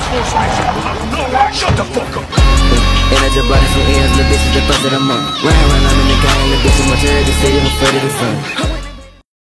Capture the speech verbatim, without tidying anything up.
Shut the fuck up. And I just brought in some ends, little bitches, the first of the month. Run, run, I'm in the gang, little bitches, much early to see you, I'm afraid of the sun.